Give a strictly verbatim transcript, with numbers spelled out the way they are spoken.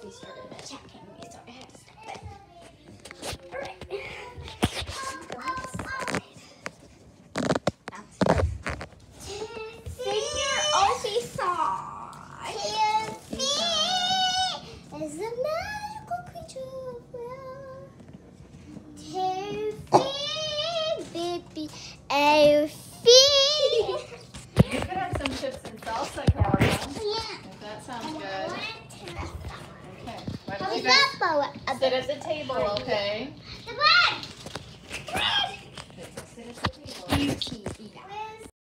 he started attacking me, so I had to stop it. Alright. Sing your Opie song. Tiffy is a magical creature. Tiffy, baby, Elfie. You could have some chips and salsa, Carla. Yeah. If that sounds good. Okay. Why don't you How's guys that, Bo? sit at the table, okay?